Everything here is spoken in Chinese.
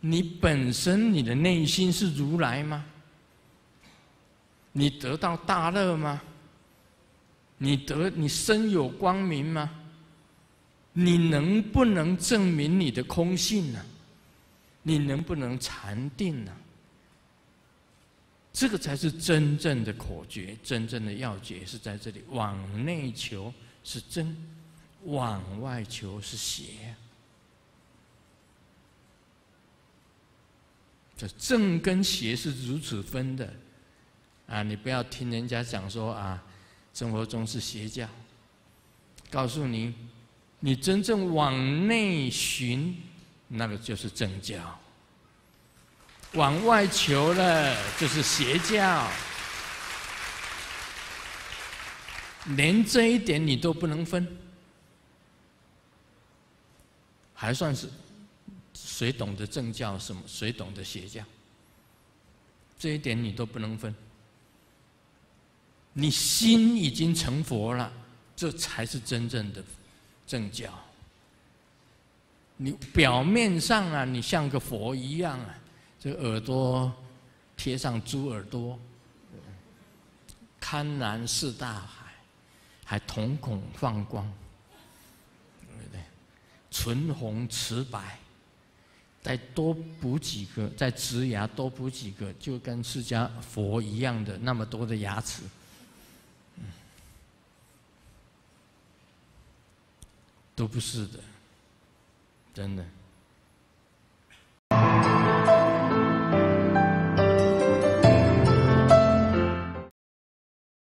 你本身你的内心是如来吗？你得到大乐吗？你身有光明吗？你能不能证明你的空性呢？你能不能禅定呢？这个才是真正的口诀，真正的要诀是在这里。往内求是真，往外求是邪。这正跟邪是如此分的啊！你不要听人家讲说啊，生活中是邪教。告诉你，你真正往内寻，那个就是正教；往外求了，就是邪教。连这一点你都不能分，还算是谁懂得正教什么？谁懂得邪教？这一点你都不能分。你心已经成佛了，这才是真正的正教。你表面上啊，你像个佛一样啊，这耳朵贴上猪耳朵，堪然是大海，还瞳孔放光，对不对？唇红齿白，再多补几个，再植牙多补几个，就跟释迦佛一样的那么多的牙齿。都不是的，真的。